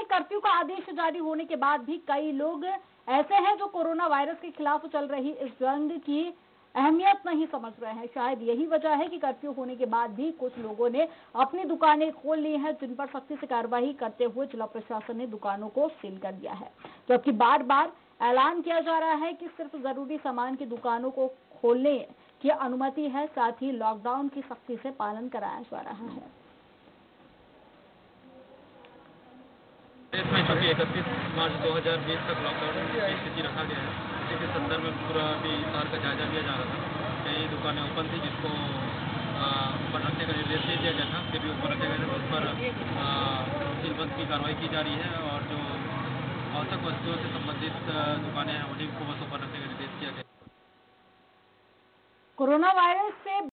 Curfew का आदेश जारी होने के बाद भी कई लोग ऐसे हैं जो कोरोना वायरस के खिलाफ चल रही इस जंग की अहमियत नहीं समझ रहे हैं। शायद यही वजह है कि कर्फ्यू होने के बाद भी कुछ लोगों ने अपनी दुकानें खोल ली हैं, जिन पर सख्ती से कार्रवाई करते हुए जिला प्रशासन ने दुकानों को सील कर दिया है। जबकि बार बार ऐलान किया जा रहा है कि सिर्फ जरूरी सामान की दुकानों को खोलने की अनुमति है, साथ ही लॉकडाउन की सख्ती से पालन कराया जा रहा है। देश में जो कि 31 मार्च 2020 तक लॉकडाउन की स्थिति रखा गया है, उसी के संदर्भ में पूरा अभी शहर का जायजा लिया जा रहा था। कई दुकानें ओपन थी जिसको ओपन रखने का निर्देश दे दिया गया था, फिर भी ओपन रखे गए थे, उस पर सीलबंद की कार्रवाई की जा रही है और जो आवश्यक वस्तुओं से संबंधित दुकानें हैं उन्हीं को बस ओपन रखने का निर्देश दिया गया। कोरोना वायरस से